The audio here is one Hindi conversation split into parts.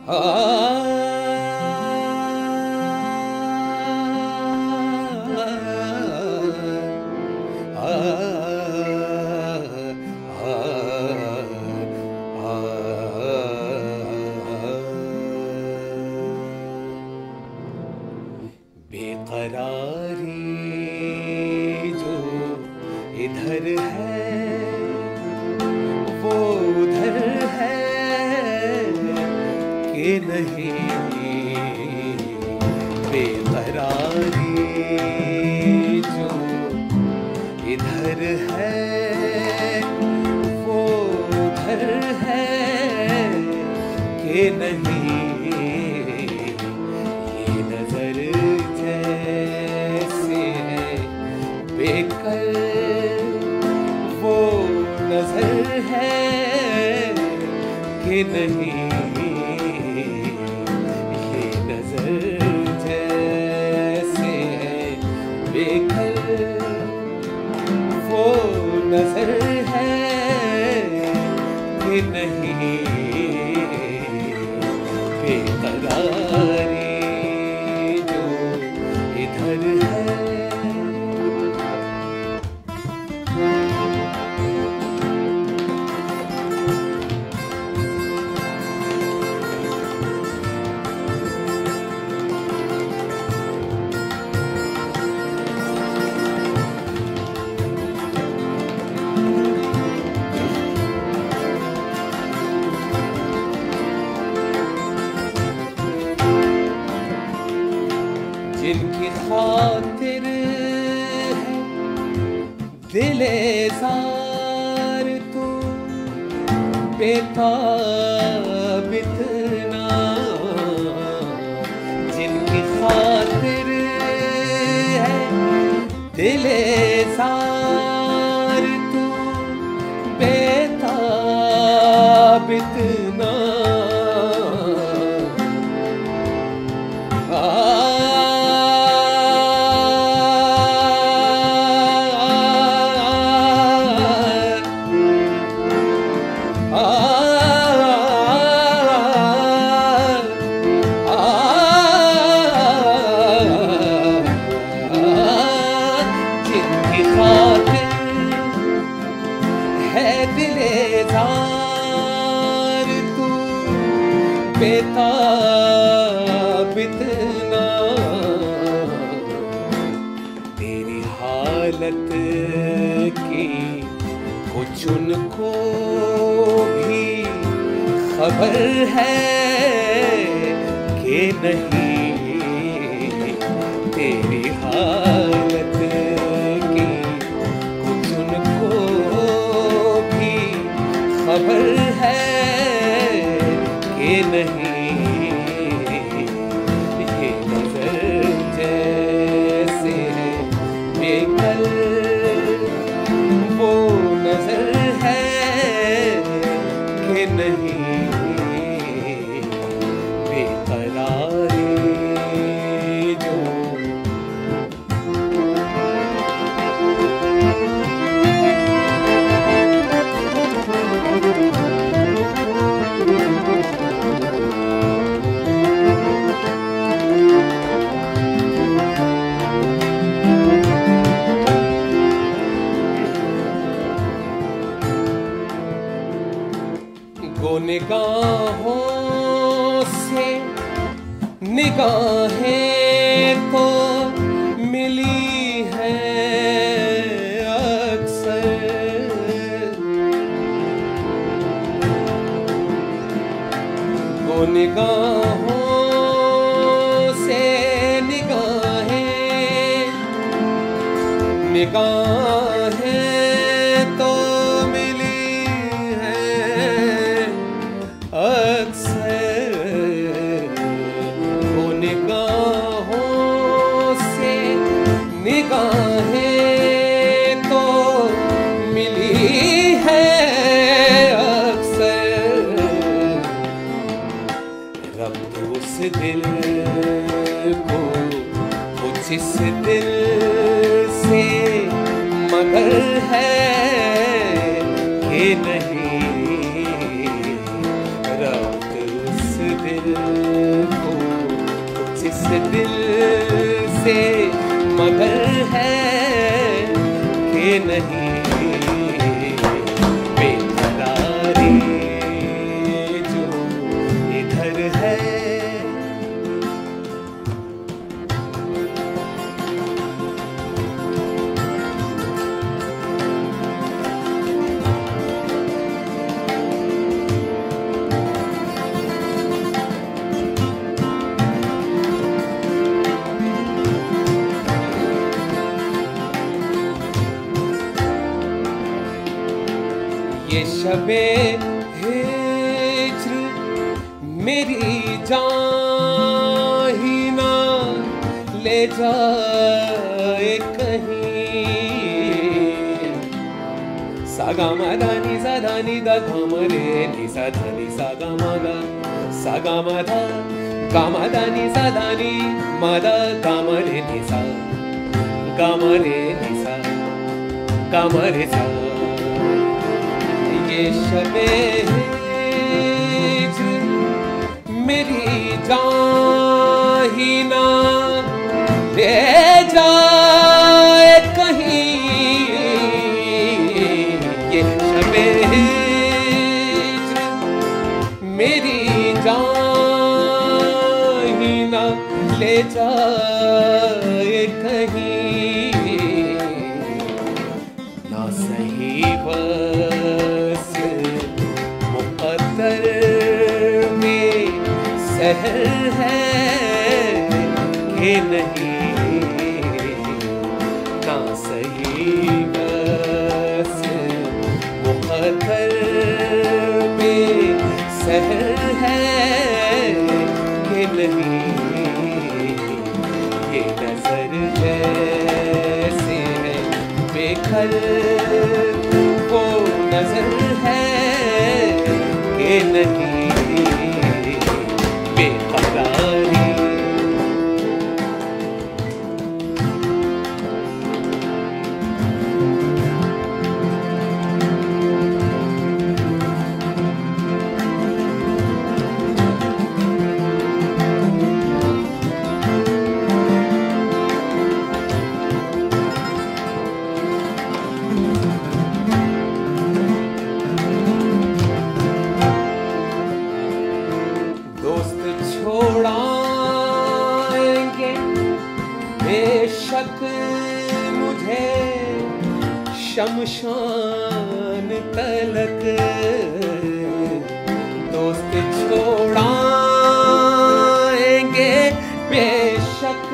बेकरारी जो इधर है वो उधर है कि नहीं। बेकरारी जो इधर है वो उधर है कि नहीं। ये नजर जैसे है बेकल वो नजर है कि नहीं। ये नजर जैसे है बेकल वो नजर है कि नहीं। बेकरारी जो इधर है। जिनकी खातिर है दिले ज़ार तू बेताब इतना। जिनकी खातिर है दिले ज़ार तू बेताब इतना। जिनकी खातिर है दिले ज़ार तू बेताब इतना। तेरी हालत की कुछ उनको भी खबर है कि नहीं। तेरी हालत की कुछ उनको भी खबर है कि नहीं। ये नजर जैसे है बेकल वो नजर है कि नहीं। बेकरारी जो वो निगाहों से निगाहें तो मिली है अक्सर। वो निगाहों से निगाहें तो मिली है अक्सर। वो निगाहों से निगाहें तो मिली है अक्सर। रब उस दिल को कुछ इस दिल से मगर है कि नहीं। रब उस दिल को कुछ इस दिल से मगर है कि नहीं बेकरारी जो इधर है। ये शबे हिज्र मेरी जान ही ना ले जाए कहीं। सागा मादा नि सा धा नि दा धा म रे नि सा धा नि सा गा मा गा सा गा मा धा गा मा धा नि सा धा नि मा धा गा म रे नि सा गा म रे नि सा गा म रे सा। ये शबे हिज्र मेरी जान ही ना ले जाए कहीं। ये शबे हिज्र मेरी जान ही ना ले जाए कहीं। ना सही बस मुक़द्दर में सहर है कि नहीं। ना सही बस मुक़द्दर में सहर है कि नहीं। ये नजर जैसे है बेखल वो नजर है कि नहीं बेकरारी। छोड़ाएंगे बेशक मुझे शमशान तलक। दोस्त छोड़ाएंगे बेशक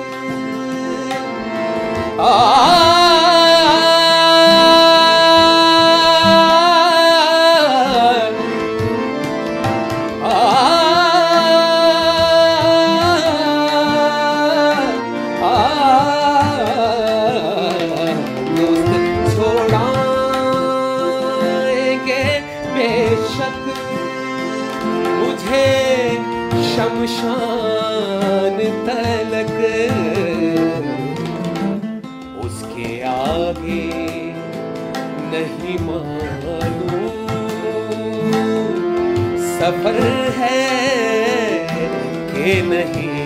बेशक मुझे शमशान तलक। उसके आगे नहीं मालूम सफर है कि नहीं